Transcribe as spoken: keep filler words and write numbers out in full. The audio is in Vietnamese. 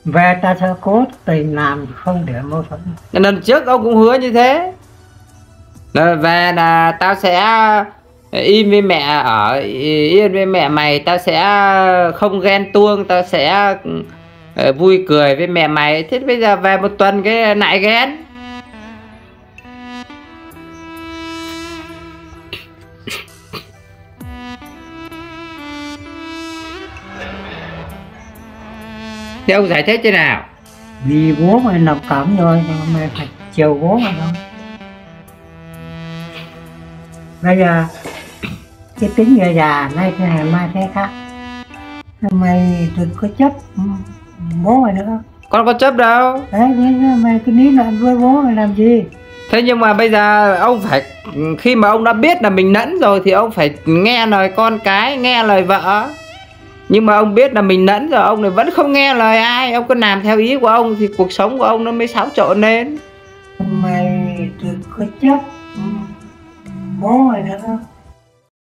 Về ta sẽ cố tình làm không để mâu thuẫn. Lần trước ông cũng hứa như thế. Rồi về là tao sẽ im với mẹ, ở yên với mẹ mày, tao sẽ không ghen tuông, tao sẽ vui cười với mẹ mày. Thế bây giờ về một tuần cái lại ghen. Thế ông giải thích thế nào? Vì bố mày nằm cẩm rồi, mày phải chiều bố mày thôi. Bây giờ cái tính người già nay thế này mai thế khác, mày đừng có chấp bố mày nữa. Con có chấp đâu. Đấy, mày cứ ní luận với bố mày làm gì. Thế nhưng mà bây giờ ông phải, khi mà ông đã biết là mình nẫn rồi thì ông phải nghe lời con cái, nghe lời vợ. Nhưng mà ông biết là mình nẫn rồi, ông này vẫn không nghe lời ai, ông cứ làm theo ý của ông thì cuộc sống của ông nó mới xáo trộn lên. Mày đừng có chấp bố mày nữa.